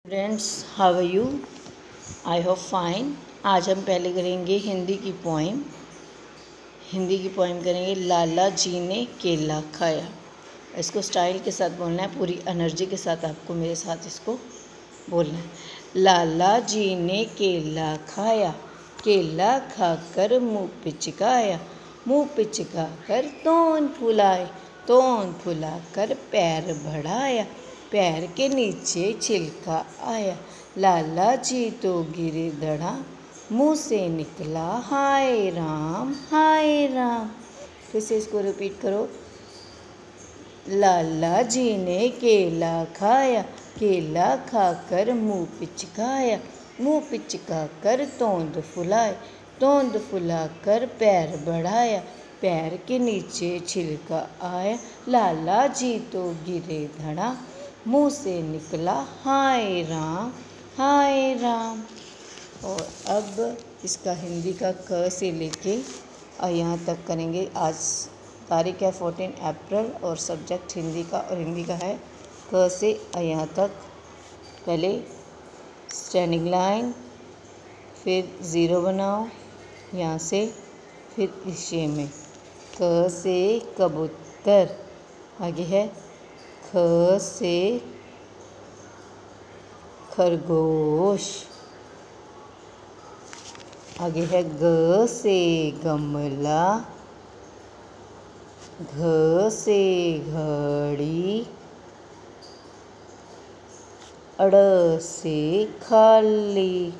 Friends, how are you? I hope fine. आज हम पहले करेंगे हिंदी की पोइम करेंगे। लाला जी ने केला खाया। इसको स्टाइल के साथ बोलना है, पूरी एनर्जी के साथ आपको मेरे साथ इसको बोलना है। लाला जी ने केला खाया, केला खाकर मुँह पिचकाया, मुँह पिचकाकर तोंद फुलाए, तोंद फुलाकर पैर बढ़ाया, पैर के नीचे छिलका आया। लाला जी तो गिरे धड़ा, मुँह से निकला हाय राम, हाय राम। फिर से इसको रिपीट करो। लाला जी ने केला खाया, केला खाकर मुँह पिचकाया, मुँह पिचकाकर तोंद फुलाए, तोंद फुलाकर पैर बढ़ाया, पैर के नीचे छिलका आया। लाला जी तो गिरे धड़ा, मुँह से निकला हाय राम, हाय राम। और अब इसका हिंदी का क से लेके यहाँ तक करेंगे। आज तारीख है 14 अप्रैल और सब्जेक्ट हिंदी का, और हिंदी का है क से यहाँ तक। पहले स्टैंडिंग लाइन, फिर ज़ीरो बनाओ यहाँ से, फिर इसे में क से कबूतर, आगे है ख से खरगोश, आगे है ग से गमला, घ से घड़ी, अड़ से खाली,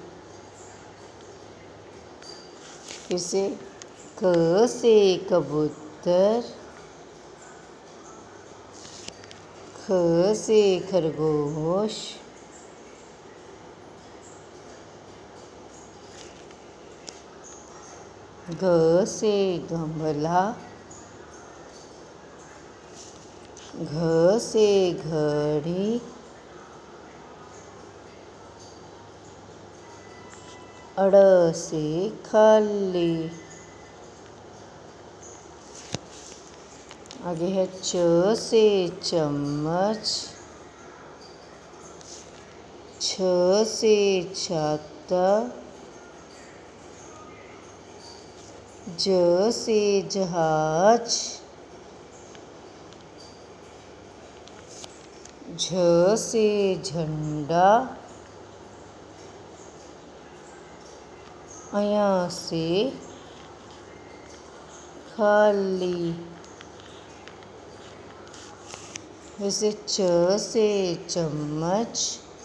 फिर से क से कबूतर, ख से खरगोश, घ से गमला, घ से घड़ी, अड़ से खाली, आगे है च से चम्मच, छ से छाता, ज से जहाज, झ से झंडा, अया से खाली, वैसे च से चम्मच,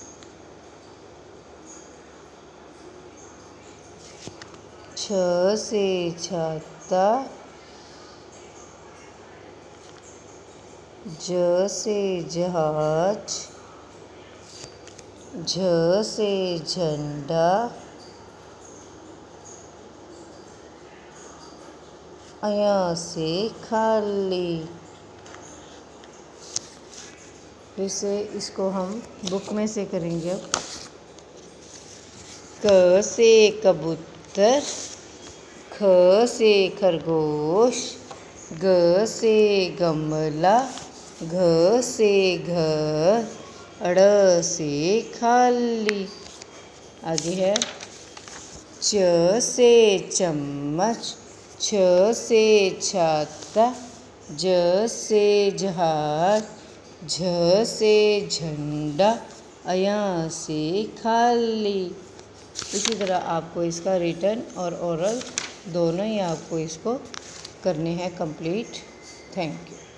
छ से छाता, ज से जहाज, झ से झंडा, अया से खाली। फिर से इसको हम बुक में से करेंगे। अब क से कबूतर, ख से खरगोश, ग से गमला, घ से घर, अड़ से खाली, आगे है च से चम्मच, छ से छाता, ज से जहाज, झ से झंडा, अया से खाली। इसी तरह आपको इसका रिटन और ओरल दोनों ही आपको इसको करने हैं कंप्लीट। Thank you.